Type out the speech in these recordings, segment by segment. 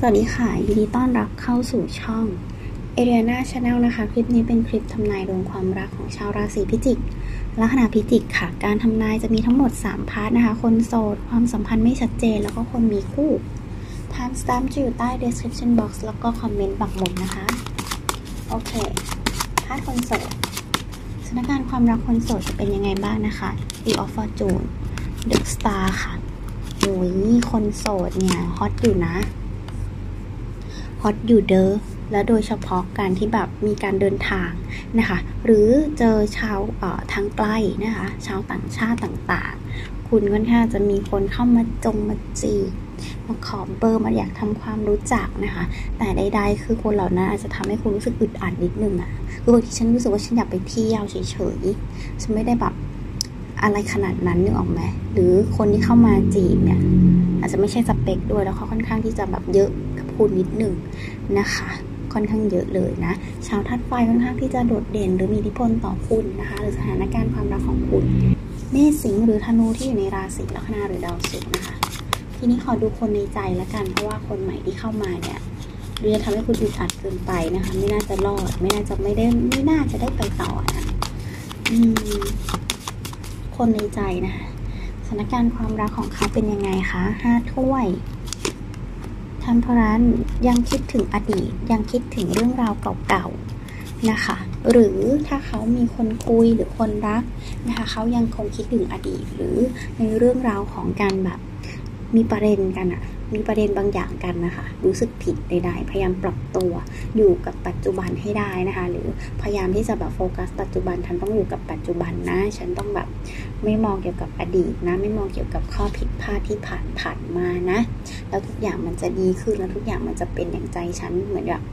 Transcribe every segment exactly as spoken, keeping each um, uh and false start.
สวัสดีค่ะยินดีต้อนรับเข้าสู่ช่องเอเรียนาชาแนลนะคะคลิปนี้เป็นคลิปทำนายดวงความรักของชาวราศีพิจิกลัคนาพิจิกค่ะการทำนายจะมีทั้งหมดสามพาร์ทนะคะคนโสดความสัมพันธ์ไม่ชัดเจนแล้วก็คนมีคู่ Time stamp จะอยู่ใต้ description box แล้วก็คอมเมนต์ปักหมุดนะคะโอเคพาร์ทคนโสดสถานการณ์ความรักคนโสดจะเป็นยังไงบ้างนะคะ The of Fortune The Star ค่ะโอ้ยคนโสดเนี่ยฮอตอยู่นะฮอตอยู่เด้อและโดยเฉพาะการที่แบบมีการเดินทางนะคะหรือเจอชาวเอ่อทางไกลนะคะชาวต่างชาติต่างๆคุณค่อนข้างจะมีคนเข้ามาจงมาจีบมาขอเบอร์มาอยากทำความรู้จักนะคะแต่ใดๆคือคนเหล่านั้นอาจจะทำให้คุณรู้สึกอึดอัดนิดนึงอะคือบางทีฉันรู้สึกว่าฉันอยากไปเที่ยวเฉยๆฉันไม่ได้แบบอะไรขนาดนั้นนึกออกไหมหรือคนที่เข้ามาจีบเนี่ยอาจจะไม่ใช่สเปคด้วยแล้วเขาค่อนข้างที่จะแบบเยอะกับคุณนิดนึงนะคะค่อนข้างเยอะเลยนะชาวธาตุไฟค่อนข้างที่จะโดดเด่นหรือมีอิทธิพลต่อคุณนะคะหรือสถานการณ์ความรักของคุณเมษสิงห์หรือธนูที่อยู่ในราศีลัคนาหรือดาวศุกร์นะคะทีนี้ขอดูคนในใจละกันเพราะว่าคนใหม่ที่เข้ามาเนี่ยหรือจะทำให้คุณอึดอัดเกินไปนะคะไม่น่าจะรอดไม่น่าจะไม่ได้ไม่น่าจะได้ไปต่อนะอืมคนในใจนะคะสถานการณ์ความรักของเขาเป็นยังไงคะห้าถ้วยทัมเพรันยังคิดถึงอดีตยังคิดถึงเรื่องราวเก่าๆนะคะหรือถ้าเขามีคนคุยหรือคนรักนะคะเขายังคงคิดถึงอดีตหรือในเรื่องราวของการแบบมีประเด็นกันอะมีประเด็นบางอย่างกันนะคะรู้สึกผิดใดๆพยายามปรับตัวอยู่กับปัจจุบันให้ได้นะคะหรือพยายามที่จะแบบโฟกัสปัจจุบันฉันต้องอยู่กับปัจจุบันนะฉันต้องแบบไม่มองเกี่ยวกับอดีตนะไม่มองเกี่ยวกับข้อผิดพลาดที่ผ่านผ่านมานะแล้วทุกอย่างมันจะดีขึ้นแล้วทุกอย่างมันจะเป็นอย่างใจฉันเหมือนแบบ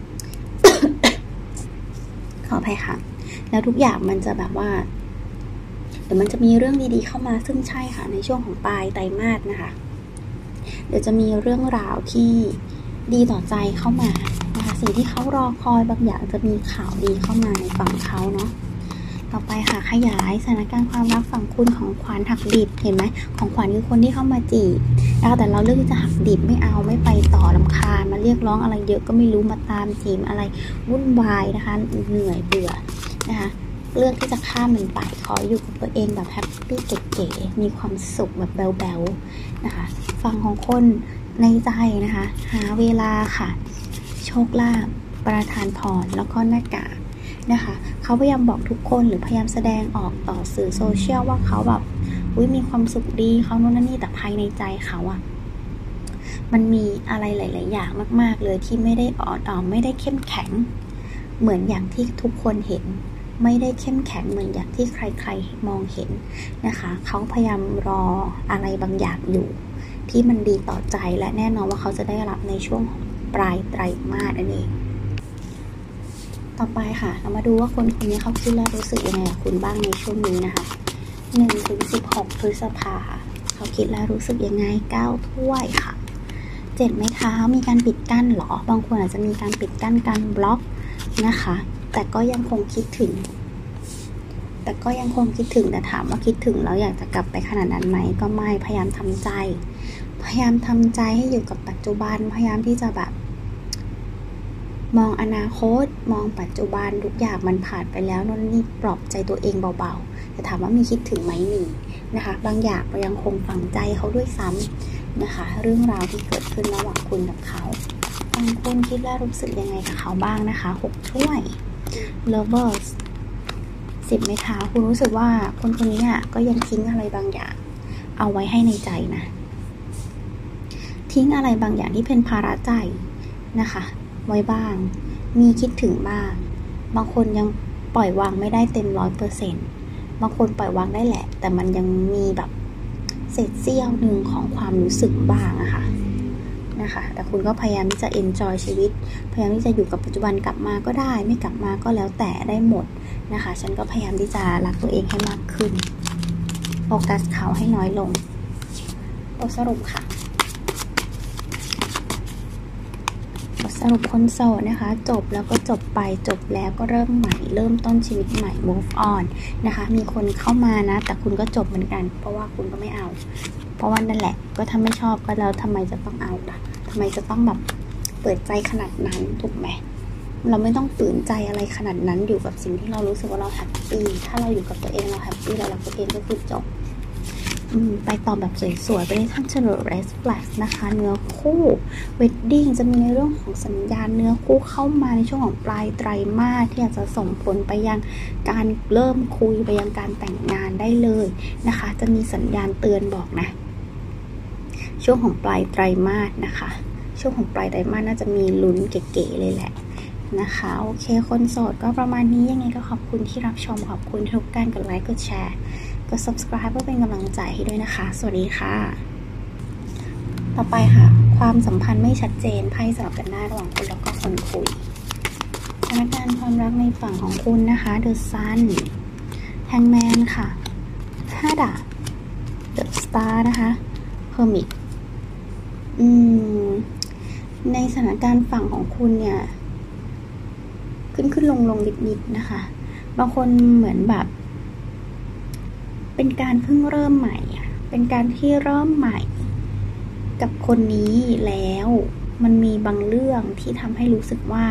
ขออภัยค่ะแล้วทุกอย่างมันจะแบบว่าเดี๋ยวมันจะมีเรื่องดีๆเข้ามาซึ่งใช่ค่ะในช่วงของปลายไตรมาสนะคะเดี๋ยวจะมีเรื่องราวที่ดีต่อใจเข้ามานะคะสิ่งที่เขารอคอยบางอย่างจะมีข่าวดีเข้ามาในฝั่งเขาเนาะต่อไปค่ะขยายสถานการณ์ความรักฝั่งคุณของขวัญหักดิบเห็นไหมของขวัญคือคนที่เข้ามาจีบแล้วแต่เราเลือกที่จะหักดิบไม่เอาไม่ไปต่อรำคาญมาเรียกร้องอะไรเยอะก็ไม่รู้มาตามจีบอะไรวุ่นวายนะคะเหนื่อยเบื่อนะคะเลือกที่จะข้ามมันไปขออยู่กับตัวเองแบบแฮปปี้เก๋ๆมีความสุขแบบแบ๊วๆนะคะฝั่งของคนในใจนะคะหาเวลาค่ะโชคลาภประทานพรแล้วก็หน้ากากนะคะเขาพยายามบอกทุกคนหรือพยายามแสดงออกต่อสื่อโซเชียลว่าเขาแบบอุ๊ยมีความสุขดีเขาโน่นนั่นนี่แต่ภายในใจเขาอะมันมีอะไรหลายๆอย่างมากๆเลยที่ไม่ได้อ่อนอ่อนไม่ได้เข้มแข็งเหมือนอย่างที่ทุกคนเห็นไม่ได้เข้มแข็งเหมือนอย่างที่ใครๆมองเห็นนะคะเขาพยายามรออะไรบางอย่างอยู่ที่มันดีต่อใจและแน่นอนว่าเขาจะได้รับในช่วงของปลายไตรมาสนั่นเองต่อไปค่ะเรามาดูว่าคนคนนี้เขาคิดและรู้สึกยังไงกับคุณบ้างในช่วงนี้นะคะหนึ่งถึงสิบหกพฤษภาเขาคิดและรู้สึกยังไงเก้าถ้วยค่ะเจ็ดไม้เท้ามีการปิดกั้นหรอบางคนอาจจะมีการปิดกั้นการบล็อกนะคะแต่ก็ยังคงคิดถึงแต่ก็ยังคงคิดถึงแต่ถามว่าคิดถึงแล้วอยากจะกลับไปขนาดนั้นไหมก็ไม่พยายามทำใจพยายามทำใจให้อยู่กับปัจจุบันพยายามที่จะแบบมองอนาคตมองปัจจุบันทุกอย่างมันผ่านไปแล้วนั่นนี่ปลอบใจตัวเองเบาๆแต่ถามว่ามีคิดถึงไหมมีนะคะบางอย่างก็ยังคงฝังใจเขาด้วยซ้ำนะคะเรื่องราวที่เกิดขึ้นระหว่างคุณกับเขาบางคนคิดและรู้สึกยังไงกับเขาบ้างนะคะหกถ้วย lovers สิบไม้เท้าคุณรู้สึกว่าคนคนนี้ก็ยังทิ้งอะไรบางอย่างเอาไว้ให้ในใจนะทิ้งอะไรบางอย่างที่เป็นภาระใจนะคะไว้บ้างมีคิดถึงบ้างบางคนยังปล่อยวางไม่ได้เต็มร้อยเปอร์เซ็นต์บางคนปล่อยวางได้แหละแต่มันยังมีแบบเศษเสี้ยวหนึ่งของความรู้สึกบ้างอะค่ะนะคะแต่คุณก็พยายามที่จะ enjoy ชีวิตพยายามที่จะอยู่กับปัจจุบันกลับมาก็ได้ไม่กลับมาก็แล้วแต่ได้หมดนะคะฉันก็พยายามที่จะรักตัวเองให้มากขึ้นโฟกัสเขาให้น้อยลงบทสรุปค่ะบทสรุปคนโสดนะคะจบแล้วก็จบไปจบแล้วก็เริ่มใหม่เริ่มต้นชีวิตใหม่ move on นะคะมีคนเข้ามานะแต่คุณก็จบเหมือนกันเพราะว่าคุณก็ไม่เอาเพราะว่านั่นแหละก็ถ้าไม่ชอบก็แล้วทำไมจะต้องเอาล่ะทำไมจะต้องแบบเปิดใจขนาดนั้นถูกไหมเราไม่ต้องฝืนใจอะไรขนาดนั้นอยู่กับสิ่งที่เรารู้สึกว่าเราแฮปปี้ถ้าเราอยู่กับตัวเองเราแฮปปี้เรารักตัวเองก็คือจบไปต่อแบบสวยๆไปในทั้ง General Red Flag นะคะเนื้อคู่ Wedding จะมีในเรื่องของสัญญาณเนื้อคู่เข้ามาในช่วงของปลายไตรมาสที่อาจจะส่งผลไปยังการเริ่มคุยไปยังการแต่งงานได้เลยนะคะจะมีสัญญาณเตือนบอกนะช่วงของปลายไตรมาสนะคะช่วงของปลายไตรมาสน่าจะมีลุ้นเก๋ๆเลยแหละนะคะโอเคคนโสดก็ประมาณนี้ยังไงก็ขอบคุณที่รับชมขอบคุณทุกการกดไลค์กดแชร์กด subscribe เพื่อเป็นกำลังใจให้ด้วยนะคะสวัสดีค่ะต่อไปค่ะความสัมพันธ์ไม่ชัดเจนไพ่สลับกันได้ระหว่างคุณแล้วก็คนคุยสถานการณ์ความรักในฝั่งของคุณนะคะ The Sun Hangman ค่ะห้าดาบ The Star นะคะ Hermit อืมในสถานการณ์ฝั่งของคุณเนี่ยขึ้นขึ้นลงลงนิดๆนะคะบางคนเหมือนแบบเป็นการเพิ่งเริ่มใหม่อ่ะเป็นการที่เริ่มใหม่กับคนนี้แล้วมันมีบางเรื่องที่ทำให้รู้สึกว่า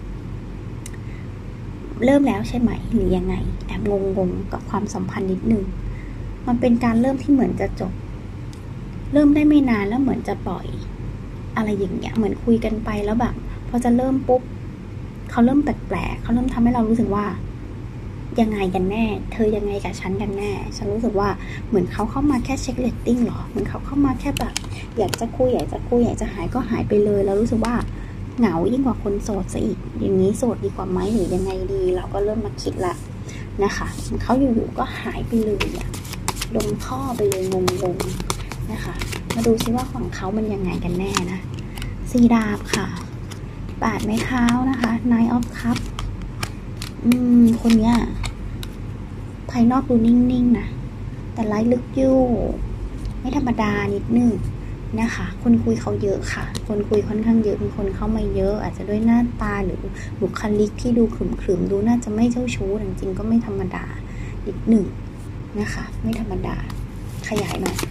เริ่มแล้วใช่ไหมหรือยังไงแอบงงๆกับความสัมพันธ์นิดนึงมันเป็นการเริ่มที่เหมือนจะจบเริ่มได้ไม่นานแล้วเหมือนจะปล่อยอะไรอย่างเงี้ยเหมือนคุยกันไปแล้วแบบพอจะเริ่มปุ๊บเขาเริ่มแปลกๆเขาเริ่มทำให้เรารู้สึกว่ายังไงกันแน่เธอยังไงกับฉันกันแน่ฉันรู้สึกว่าเหมือนเขาเข้ามาแค่เช็คเรตติ้งหรอเหมือนเขาเข้ามาแค่แบบอยากจะคุยอยากจะคุยอยากจะหายก็หายไปเลยแล้วรู้สึกว่าเหงายิ่งกว่าคนโสดซะอีกอย่างนี้โสดดีกว่าไหมหรือยังไงดีเราก็เริ่มมาคิดละนะคะเขาอยู่ๆก็หายไปเลยอะลงท่อไปเลยงงๆนะคะมาดูซิว่าของเขามันยังไงกันแน่นะสีดาบค่ะแปดไม้เท้านะคะ Nine of Cups อืมคนเนี้ยภายนอกดูนิ่งๆนะแต่ไร้ลึกอยู่ไม่ธรรมดานิดนึงนะคะคนคุยเขาเยอะค่ะคนคุยค่อนข้างเยอะมีคนเข้ามาเยอะอาจจะด้วยหน้าตาหรือบุคลิกที่ดูขรึมๆดูน่าจะไม่เจ้าชู้จริงๆก็ไม่ธรรมดานิดหนึ่งนะคะไม่ธรรมดาขยายหน่อย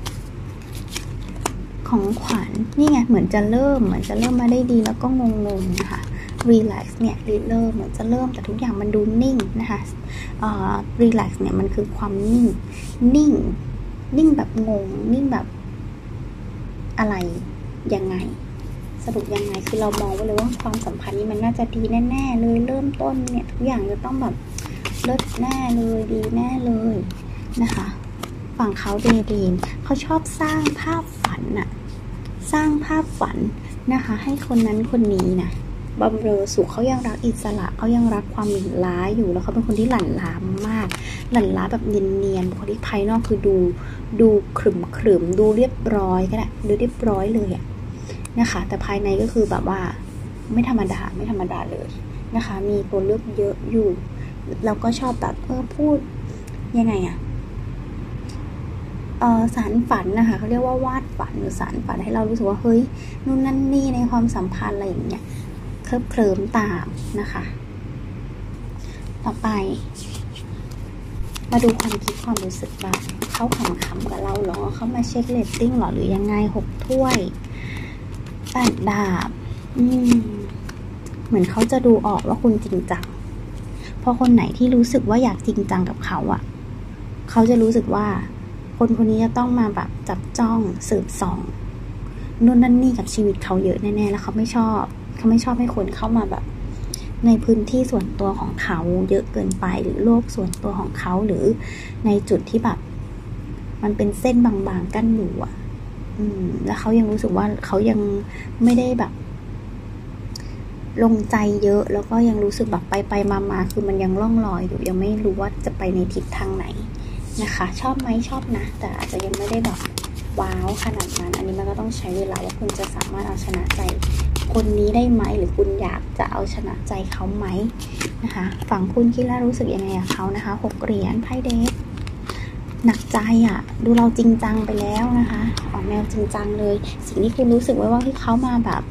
ของขวัญนี่ไงเหมือนจะเริ่มเหมือนจะเริ่มมาได้ดีแล้วก็งงๆนะคะrelax เนี่ยเริ่มเหมือนจะเริ่มแต่ทุกอย่างมันดูนิ่งนะคะเอ่อ relax เนี่ยมันคือความนิ่งนิ่งนิ่งแบบงงนิ่งแบบอะไรยังไงสรุปยังไงคือเรามองไว้เลยว่าความสัมพันธ์นี้มันน่าจะดีแน่ๆเลยเริ่มต้นเนี่ยทุกอย่างจะต้องแบบเลิศแน่เลยดีแน่เลยนะคะฝั่งเขาเดรีนเขาชอบสร้างภาพฝันน่ะสร้างภาพฝันนะคะให้คนนั้นคนนี้นะบำเรอสุขเขายังรักอิสระเขายังรักความหลั่นล้าอยู่แล้วเขาเป็นคนที่หลั่นล้ามากหลั่นล้าแบบเนียนๆบุคลิกภายนอกคือดูดูขรึมขรึมดูเรียบร้อยก็ได้ดูเรียบร้อยเลยอะนะคะแต่ภายในก็คือแบบว่าไม่ธรรมดาไม่ธรรมดาเลยนะคะมีตัวเลือกเยอะอยู่เราก็ชอบแบบเออพูดยังไงอะเออสารฝันนะคะเขาเรียกว่าวาดฝันหรือสารฝันให้เรารู้สึกว่าเฮ้ยนู่นนั่นนี่ในความสัมพันธ์อะไรอย่างเงี้ยเคลิบเคลิ้มตามนะคะต่อไปมาดูความคิดความรู้สึกบ้างเขาขำๆกับเราเหรอเขามาเช็คเรตติ้งหรอหรือยังไงหกถ้วยแปดดาบอืมเหมือนเขาจะดูออกว่าคุณจริงจังพอคนไหนที่รู้สึกว่าอยากจริงจังกับเขาอ่ะเขาจะรู้สึกว่าคนคนนี้จะต้องมาแบบจับจ้องสืบส่องนู่นนั่นนี่กับชีวิตเขาเยอะแน่ๆแล้วเขาไม่ชอบเขาไม่ชอบให้คนเข้ามาแบบในพื้นที่ส่วนตัวของเขาเยอะเกินไปหรือโลกส่วนตัวของเขาหรือในจุดที่แบบมันเป็นเส้นบางๆกั้นอยู่อ่ะอืมแล้วเขายังรู้สึกว่าเขายังไม่ได้แบบลงใจเยอะแล้วก็ยังรู้สึกแบบไปไปมาๆคือมันยังล่องลอยอยู่ยังไม่รู้ว่าจะไปในทิศทางไหนนะคะชอบไหมชอบนะแต่อาจจะยังไม่ได้แบบว้าวขนาดนั้นอันนี้มันก็ต้องใช้เวลาว่าคุณจะสามารถเอาชนะใจคนนี้ได้ไหมหรือคุณอยากจะเอาชนะใจเขาไหมนะคะฝั่งคุณคิดแล้วรู้สึกยังไงกับเขานะคะหกเหรียญไพ่เดทหนักใจอ่ะดูเราจริงจังไปแล้วนะคะออกแนวจริงจังเลยสิ่งที่คุณรู้สึกไว้ว่าที่เขามาแบบ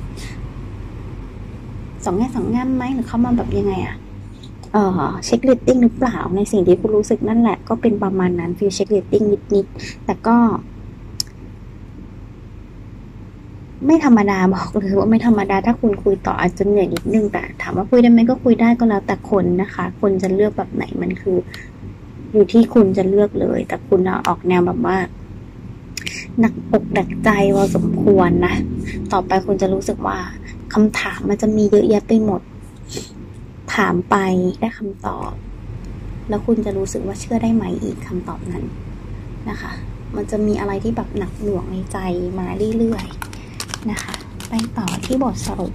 สองแง่สองงามไหมหรือเขามาแบบยังไงอ่ะเออเช็คเรตติ้งหรือเปล่าในสิ่งที่คุณรู้สึกนั่นแหละก็เป็นประมาณนั้นฟีลเช็คเรตติ้งนิดๆแต่ก็ไม่ธรรมดาบอกเลยว่าไม่ธรรมดาถ้าคุณคุยต่ออาจจะเหนื่อยนิดนึงแต่ถามว่าคุยได้ไหมก็คุยได้ก็แล้วแต่คนนะคะคนจะเลือกแบบไหนมันคืออยู่ที่คุณจะเลือกเลยแต่คุณออกแนวแบบว่าหนักอกหนักใจพอสมควรนะต่อไปคุณจะรู้สึกว่าคำถามมันจะมีเยอะแยะไปหมดถามไปได้คำตอบแล้วคุณจะรู้สึกว่าเชื่อได้ไหมอีกคำตอบนั้นนะคะมันจะมีอะไรที่แบบหนักหน่วงในใจมาเรื่อยๆนะคะไปต่อที่บทสรุป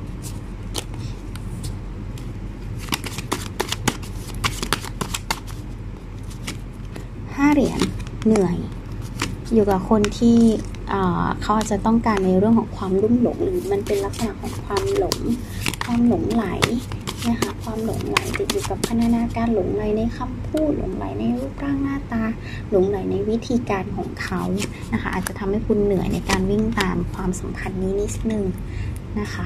ห้าเหรียญเหนื่อยอยู่กับคนที่เขาอาจจะต้องการในเรื่องของความลุ่มหลงหรือมันเป็นลักษณะของความหลงความหลงไหลนะคะความหลงไหลติดอยู่กับพัฒนาการหลงไหลในคำพูดหลงไหลในรูปร่างหน้าตาหลงไหลในวิธีการของเขานะคะอาจจะทำให้คุณเหนื่อยในการวิ่งตามความสัมพันธ์นี้นิดนึงนะคะ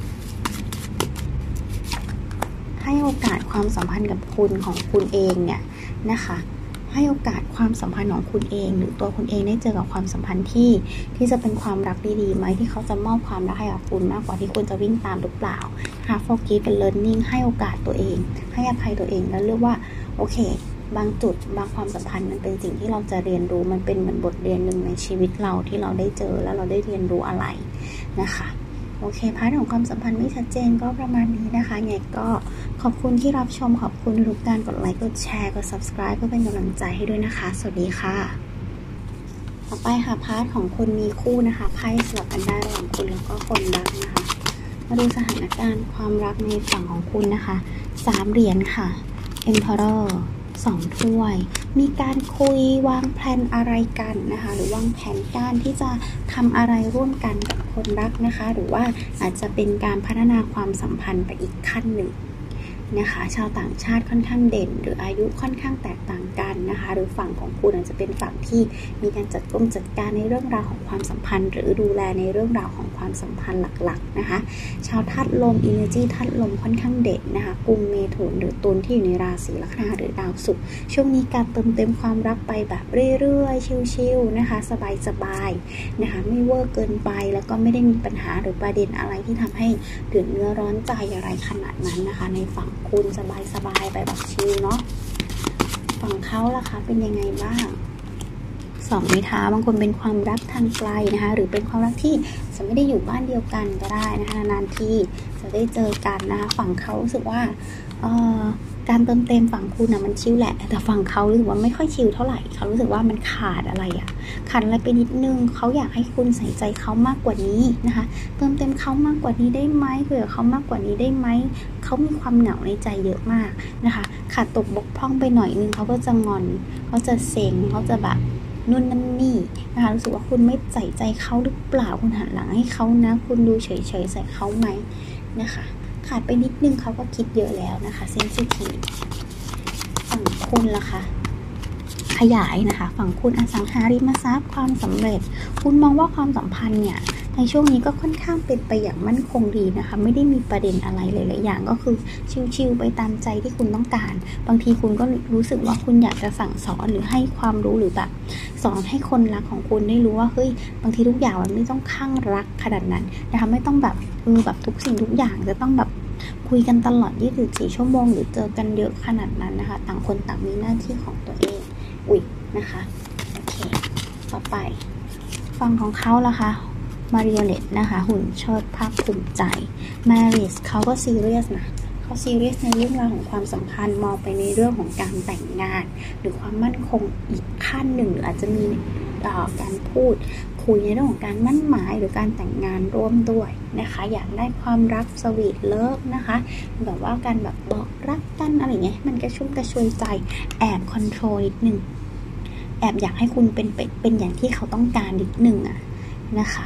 ให้โอกาสความสัมพันธ์กับคุณของคุณเองเนี่ยนะคะให้โอกาสความสัมพันธ์ของคุณเองหรือตัวคุณเองได้เจอกับความสัมพันธ์ที่ที่จะเป็นความรักดีๆไหมที่เขาจะมอบความรักให้กับคุณมากกว่าที่คุณจะวิ่งตามหรือเปล่าหาโฟกัสเป็น learning ให้โอกาสตัวเองให้อภัยตัวเองแล้วเลือกว่าโอเคบางจุดบางความสัมพันธ์มันเป็นสิ่งที่เราจะเรียนรู้มันเป็นเหมือนบทเรียนหนึ่งในชีวิตเราที่เราได้เจอแล้วเราได้เรียนรู้อะไรนะคะโอเคพาร์ทของความสัมพันธ์ไม่ชัดเจนก็ประมาณนี้นะคะไงก็ขอบคุณที่รับชมขอบคุณทุกการกดไลค์กดแชร์กด ซับสไครบ์ เพื่อเป็นกำลังใจให้ด้วยนะคะสวัสดีค่ะต่อไปค่ะพาร์ทของคนมีคู่นะคะไพ่สลับกันได้ระหว่างคุณแล้วก็คนรักนะคะมาดูสถานการณ์ความรักในฝั่งของคุณนะคะสามเหรียญค่ะ Emperor สองถ้วยมีการคุยวางแผนอะไรกันนะคะหรือวางแผนการที่จะทำอะไรร่วมกันกับคนรักนะคะหรือว่าอาจจะเป็นการพัฒนาความสัมพันธ์ไปอีกขั้นหนึ่งนะคะชาวต่างชาติค่อนข้างเด่นหรืออายุค่อนข้างแตกต่างกันนะคะหรือฝั่งของคุณอาจจะเป็นฝั่งที่มีการจัดกลุ่มจัดการในเรื่องราวของความสัมพันธ์หรือดูแลในเรื่องราวของความสัมพันธ์หลักๆนะคะชาวธาตุลม energy ธาตุลมค่อนข้างเด่นนะคะกุมเมถุนหรือตุลที่อยู่ในราศีลัคนาหรือดาวศุกร์ช่วงนี้การเติมเต็มความรักไปแบบเรื่อยๆชิลๆนะคะสบายๆนะคะไม่เวอร์เกินไปแล้วก็ไม่ได้มีปัญหาหรือประเด็นอะไรที่ทำให้เดือดเนื้อร้อนใจอะไรขนาดนั้นนะคะในฝั่งคุณสบายๆไปแบบชิลเนาะฝั่งเขาล่ะคะเป็นยังไงบ้างสองไม้เท้าบางคนเป็นความรักทางไกลนะคะหรือเป็นความรักที่จะไม่ได้อยู่บ้านเดียวกันก็ได้นะคะนานๆที่จะได้เจอกันนะคะฝั่งเขารู้สึกว่าเอ่อการเติมเต็มฝั่งคุณนะมันชิลแหละแต่ฝั่งเขารู้สึกว่าไม่ค่อยชิลเท่าไหร่เขารู้สึกว่ามันขาดอะไรอะขาดอะไรไปนิดนึงเขาอยากให้คุณใส่ใจเขามากกว่านี้นะคะเติมเต็มเขามากกว่านี้ได้ไหมคุยกับเขามากกว่านี้ได้ไหมเขามีความเหงาในใจเยอะมากนะคะขาดตกบกพร่องไปหน่อยนึงเขาก็จะงอนเขาจะเซ็งเขาจะแบบนู่นนั่นนี่นะคะรู้สึกว่าคุณไม่ใส่ใจเขาหรือเปล่าคุณหันหลังให้เขานะคุณดูเฉยๆใส่เขาไหมนะคะขาดไปนิดนึงเขาก็คิดเยอะแล้วนะคะเซนซิทีฟฝั่งคุณล่ะคะขยายนะคะฝั่งคุณอสังหาริมทรัพย์ความสำเร็จคุณมองว่าความสัมพันธ์เนี่ยในช่วงนี้ก็ค่อนข้างเป็นไปอย่างมั่นคงดีนะคะไม่ได้มีประเด็นอะไรหลายๆอย่างก็คือชิลๆไปตามใจที่คุณต้องการบางทีคุณก็รู้สึกว่าคุณอยากจะสั่งสอนหรือให้ความรู้หรือแบบสอนให้คนรักของคุณได้รู้ว่าเฮ้ยบางทีทุกอย่างมันไม่ต้องข้างรักขนาดนั้นนะคะไม่ต้องแบบเออแบบทุกสิ่งทุกอย่างจะต้องแบบคุยกันตลอดยี่สิบสี่ชั่วโมงหรือเจอกันเยอะขนาดนั้นนะคะต่างคนต่างมีหน้าที่ของตัวเองอุ๊ยนะคะโอเคต่อไปฝั่งของเขาล่ะคะมาริโอเนตนะคะหุ่นเชิดภาคภูมิใจมาริสเขาก็ซีเรียสนะเขาซีเรียสในเรื่องราวของความสัมพันธ์มองไปในเรื่องของการแต่งงานหรือความมั่นคงอีกขั้นหนึ่งหรืออาจจะมีการพูดคุยในเรื่องของการมั่นหมายหรือการแต่งงานร่วมด้วยนะคะอยากได้ความรักสวีทเลิฟนะคะแบบว่าการแบบบอกรักกันอะไรเงี้ยมันกระชุ่มกระชวยใจแอบคอนโทรลนิดนึงแอบอยากให้คุณเป็นเป็นเป็นอย่างที่เขาต้องการนิดนึงอะนะคะ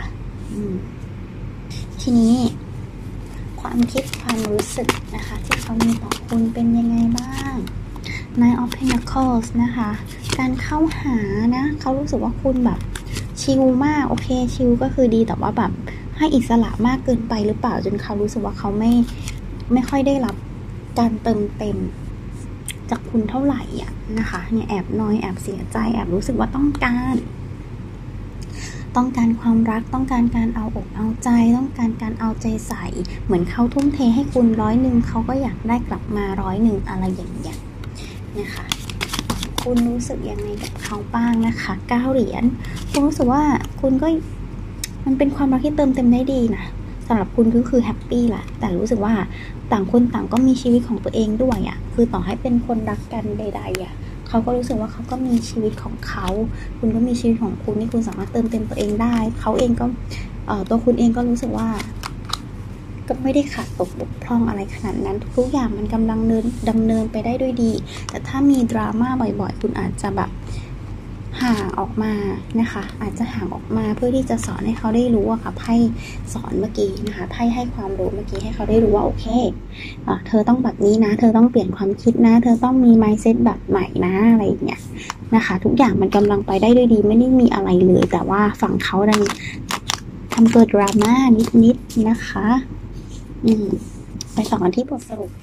ทีนี้ความคิดความรู้สึกนะคะที่เขามีต่อคุณเป็นยังไงบ้าง Nine of Pentacles นะคะการเข้าหานะเขารู้สึกว่าคุณแบบชิลมากโอเคชิลก็คือดีแต่ว่าแบบให้อิสระมากเกินไปหรือเปล่าจนเขารู้สึกว่าเขาไม่ไม่ค่อยได้รับการเติมเต็มจากคุณเท่าไหร่อ่ะนะคะเนี่ยแอบน้อยแอบเสียใจแอบรู้สึกว่าต้องการต้องการความรักต้องการการเอาอกเอาใจต้องการการเอาใจใส่เหมือนเขาทุ่มเทให้คุณร้อยหนึ่งเขาก็อยากได้กลับมาร้อยหนึ่งอะไรอย่างเงี้ยนะคะคุณรู้สึกยังไงกับเขาบ้างนะคะเก้าเหรียญคุณรู้สึกว่าคุณก็มันเป็นความรักที่เติมเต็มได้ดีนะสำหรับคุณก็คือแฮปปี้แหละแต่รู้สึกว่าต่างคนต่างก็มีชีวิตของตัวเองด้วยอ่ะคือต่อให้เป็นคนรักกันใดๆอ่ะเขาก็รู้สึกว่าเขาก็มีชีวิตของเขาคุณก็มีชีวิตของคุณที่คุณสามารถเติมเต็มตัวเองได้เขาเองก็เอ่อตัวคุณเองก็รู้สึกว่าก็ไม่ได้ขาดตกบกพร่องอะไรขนาดนั้นทุกอย่างมันกำลังเดินดำเนินไปได้ด้วยดีแต่ถ้ามีดราม่าบ่อยๆคุณอาจจะแบบห่างออกมานะคะอาจจะห่างออกมาเพื่อที่จะสอนให้เขาได้รู้อะค่ะไพ่สอนเมื่อกี้นะคะไพ่ให้ความรู้เมื่อกี้ให้เขาได้รู้ว่าโอเคเอ่อเธอต้องแบบนี้นะเธอต้องเปลี่ยนความคิดนะเธอต้องมี mindset แบบใหม่นะอะไรอย่างเงี้ยนะคะทุกอย่างมันกำลังไปได้ด้วยดีไม่ได้มีอะไรเลยแต่ว่าฝั่งเขาดันทำตัวดราม่านิดๆนะคะอืมไปต่อกันที่บทสรุป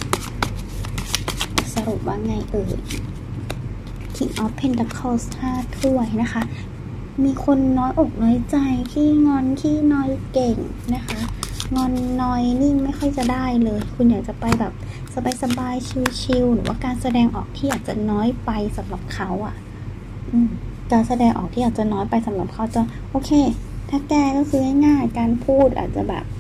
สรุปว่าไงเอ่ย King of Pentacles ห้าถ้วยนะคะมีคนน้อยอกน้อยใจขี้งอนขี้นอยเก่งนะคะงอนนอยนิ่งไม่ค่อยจะได้เลยคุณอยากจะไปแบบสบายๆชิลๆหรือว่าการแสดงออกที่อาจจะน้อยไปสำหรับเขาอ่ะอืมการแสดงออกที่อาจจะน้อยไปสำหรับเขาจะโอเคถ้าแกก็คือง่ายๆการพูดอาจจะแบบ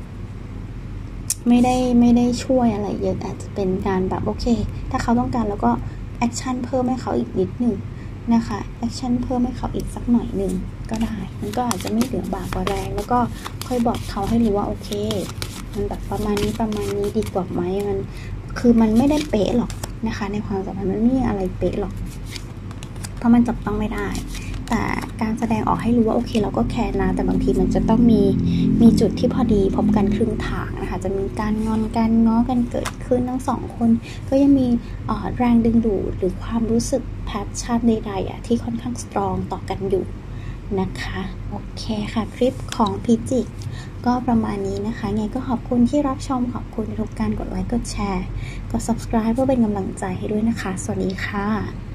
ไม่ได้ไม่ได้ช่วยอะไรเยอะอาจจะเป็นการแบบโอเคถ้าเขาต้องการแล้วก็แอคชั่นเพิ่มให้เขาอีกนิดหนึ่งนะคะแอคชั่นเพิ่มให้เขาอีกสักหน่อยหนึ่งก็ได้มันก็อาจจะไม่เหลือบากกว่าแรงแล้วก็ค่อยบอกเขาให้รู้ว่าโอเคมันแบบประมาณนี้ประมาณนี้ดีกว่าไหมมันคือมันไม่ได้เป๊ะหรอกนะคะในความสัมพันธ์มันไม่มีอะไรเป๊ะหรอกเพราะมันจับต้องไม่ได้แต่การแสดงออกให้รู้ว่าโอเคเราก็แคร์นะแต่บางทีมันจะต้องมีมีจุดที่พอดีพบกันครึ่งทางนะคะจะมีการงอนกันง้อกันเกิดขึ้นทั้งสองคนก็ยังมีแรงดึงดูดหรือความรู้สึกแพชชั่นใดๆอ่ะที่ค่อนข้างสตรองต่อกันอยู่นะคะโอเคค่ะคลิปของพิจิกก็ประมาณนี้นะคะไงก็ขอบคุณที่รับชมขอบคุณทุกการกดไลค์กดแชร์กด ซับสไครบ์ เพื่อเป็นกำลังใจให้ด้วยนะคะสวัสดีค่ะ